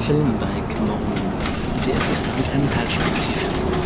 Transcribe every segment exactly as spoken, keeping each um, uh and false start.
Film bei Commons. Die etwas mit einem Perspektiv.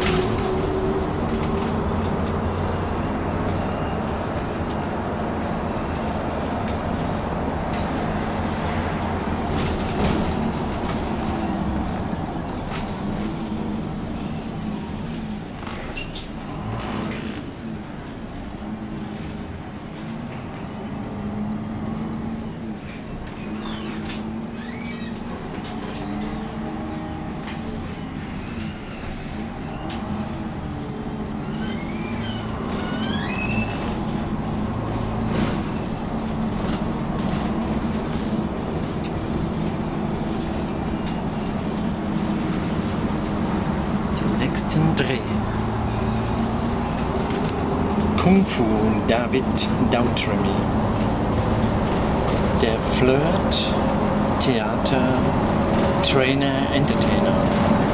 Nächsten Dreh. Kung Fu David Dautremy. Der Flirt, Theater, Trainer, Entertainer.